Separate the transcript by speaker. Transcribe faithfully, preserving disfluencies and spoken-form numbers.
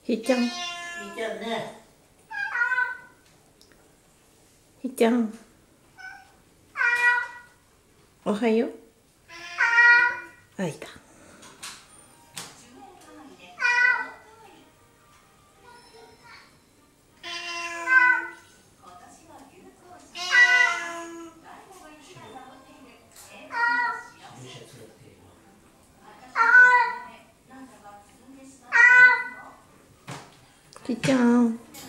Speaker 1: ひーちゃん。ひ
Speaker 2: ーちゃんね。
Speaker 1: ひーちゃん。おはよう。あ、いた。ひーちゃん。